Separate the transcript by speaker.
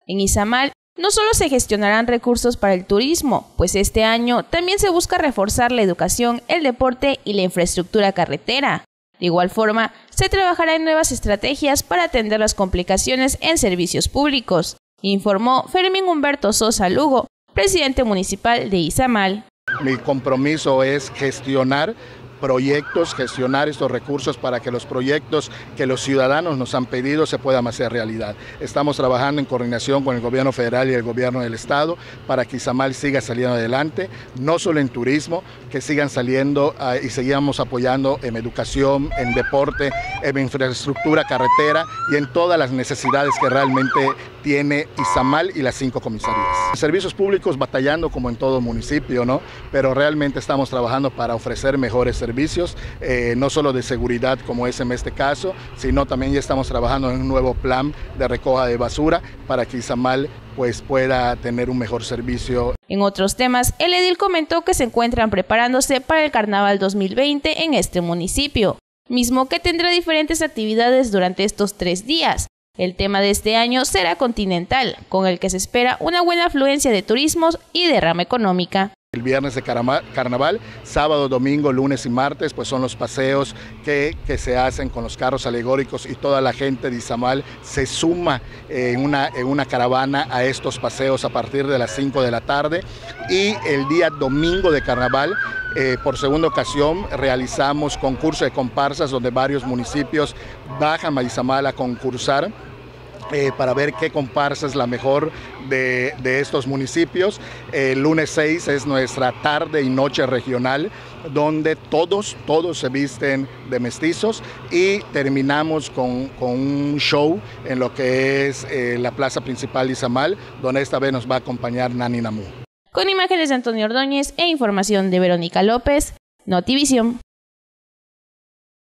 Speaker 1: En Izamal no solo se gestionarán recursos para el turismo, pues este año también se busca reforzar la educación, el deporte y la infraestructura carretera. De igual forma, se trabajará en nuevas estrategias para atender las complicaciones en servicios públicos, informó Fermín Humberto Sosa Lugo, presidente municipal de Izamal.
Speaker 2: Mi compromiso es gestionar proyectos, gestionar estos recursos para que los proyectos que los ciudadanos nos han pedido se puedan hacer realidad. Estamos trabajando en coordinación con el gobierno federal y el gobierno del estado para que Izamal siga saliendo adelante, no solo en turismo, que sigan saliendo y sigamos apoyando en educación, en deporte, en infraestructura carretera y en todas las necesidades que realmente tiene Izamal y las 5 comisarías. Servicios públicos batallando como en todo municipio, ¿no? Pero realmente estamos trabajando para ofrecer mejores servicios, no solo de seguridad como es en este caso, sino también ya estamos trabajando en un nuevo plan de recoja de basura para que Izamal pues pueda tener un mejor servicio.
Speaker 1: En otros temas, el edil comentó que se encuentran preparándose para el Carnaval 2020 en este municipio, mismo que tendrá diferentes actividades durante estos 3 días. El tema de este año será continental, con el que se espera una buena afluencia de turismos y derrama económica.
Speaker 2: El viernes de carnaval, sábado, domingo, lunes y martes, pues son los paseos que se hacen con los carros alegóricos y toda la gente de Izamal se suma en una caravana a estos paseos a partir de las 5 de la tarde. Y el día domingo de carnaval, por segunda ocasión, realizamos concurso de comparsas donde varios municipios bajan a Izamal a concursar para ver qué comparsa es la mejor de estos municipios. El lunes 6 es nuestra tarde y noche regional, donde todos se visten de mestizos y terminamos con un show en lo que es la plaza principal de Izamal, donde esta vez nos va a acompañar Nani Namu.
Speaker 1: Con imágenes de Antonio Ordóñez e información de Verónica López, Notivisión.